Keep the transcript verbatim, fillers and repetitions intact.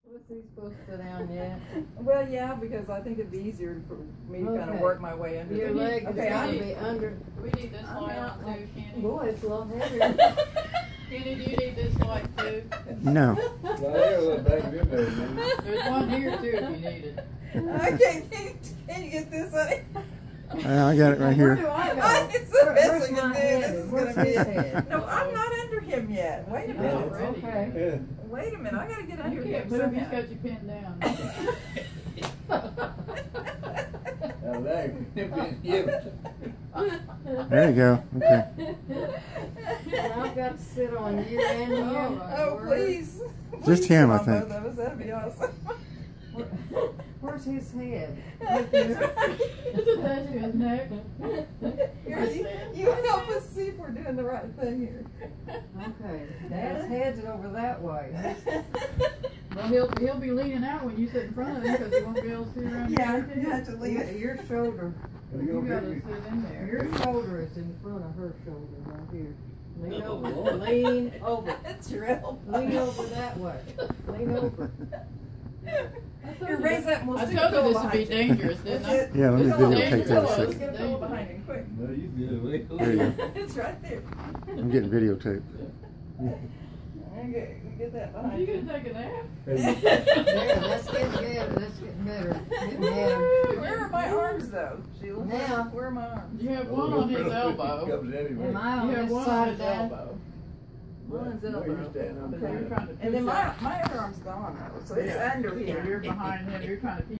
Was he supposed to sit down yet? Well, yeah, because I think it'd be easier for me to kind of Okay. work my way under Your the leg is Okay, gonna I be need, under. We need this I'm light out on like- too, Kenny. Boy, it's a lot heavier. Kenny, do you need this light too? No. Well, there's a little back in there, man. There's one here too if you need it. okay, can, can you get this, honey? Uh, I got it right Where do here. I go? I- It's the Where- best where's we can my do. head? This is Where's gonna be his it. head? No, I'm not under him yet. Wait a Oh, minute. already. Okay. Yeah. Wait a minute. I gotta get You under him can't move, he's somehow. got you pinned down. I like it. Yeah. There you go. Okay. And I've got to sit on you and you. Oh, please. Just Please him, sit I on think. Both of us. That'd be awesome. Where's his head? It's attached to his neck. Here, you, you help us see if we're doing the right thing here. Okay. Dad's head's over that way. Well, he'll, he'll be leaning out when you sit in front of him because he won't be able to see around Yeah, here. you have to leave Your, it. your shoulder, You You gonna gotta pick sit me? in there. your shoulder is in front of her shoulder right here. Lean Oh, over, Lord. lean over, That's your elbow. lean over that way. Lean over. Here, raise that and we'll I stick a told you pillow this would be behind you. dangerous, didn't That's I? it. Yeah, let me Pillow. videotape that a Pillow. second. Let's get a pillow behind him, quick. No, you good. There you go. It's right there. I'm getting videotaped. Okay, we get that Are behind you you. gonna take a nap? There, that's getting better, that's getting better. Getting better. Where are my arms, though, Sheila? Now. Where are my arms? You have one on his elbow. Comes anyway. Am I on You have this one side on of his that? elbow. One's No, elbow. you're standing on But the you're Okay. trying to And then push my, out. my other arm's gone, though, so it's Yeah. under So here. you're behind him, you're trying to keep